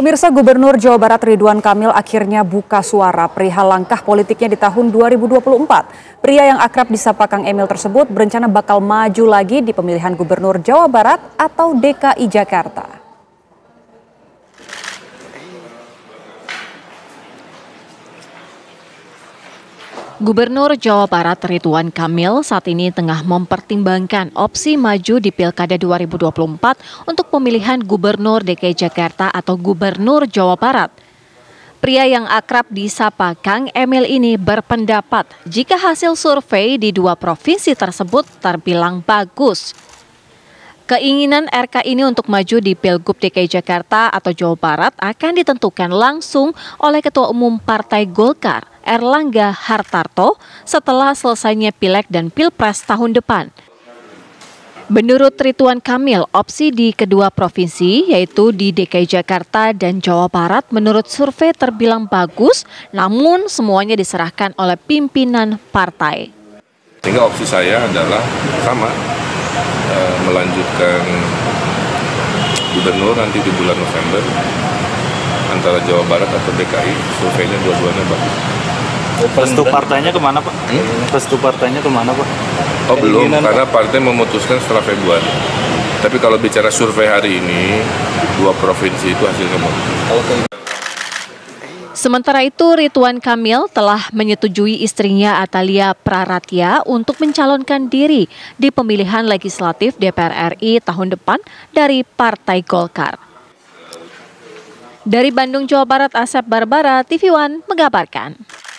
Pemirsa, Gubernur Jawa Barat Ridwan Kamil akhirnya buka suara perihal langkah politiknya di tahun 2024. Pria yang akrab disapa Kang Emil tersebut berencana bakal maju lagi di pemilihan Gubernur Jawa Barat atau DKI Jakarta. Gubernur Jawa Barat Ridwan Kamil saat ini tengah mempertimbangkan opsi maju di Pilkada 2024 untuk pemilihan Gubernur DKI Jakarta atau Gubernur Jawa Barat. Pria yang akrab disapa Kang Emil ini berpendapat jika hasil survei di dua provinsi tersebut terbilang bagus. Keinginan RK ini untuk maju di Pilgub DKI Jakarta atau Jawa Barat akan ditentukan langsung oleh Ketua Umum Partai Golkar, Erlangga Hartarto, setelah selesainya Pileg dan Pilpres tahun depan. Menurut Ridwan Kamil, opsi di kedua provinsi, yaitu di DKI Jakarta dan Jawa Barat, menurut survei terbilang bagus, namun semuanya diserahkan oleh pimpinan partai. Sehingga opsi saya adalah sama, melanjutkan gubernur nanti di bulan November antara Jawa Barat atau DKI. Surveinya dua-duanya bagus. Restu partainya kemana, Pak? Restu partainya kemana, Pak? Oh belum, karena partai memutuskan setelah Februari. Tapi kalau bicara survei hari ini, dua provinsi itu hasilnya bagus. Sementara itu, Ridwan Kamil telah menyetujui istrinya Atalia Praratya untuk mencalonkan diri di pemilihan legislatif DPR RI tahun depan dari Partai Golkar. Dari Bandung, Jawa Barat, Asep Barbara, TV One mengabarkan.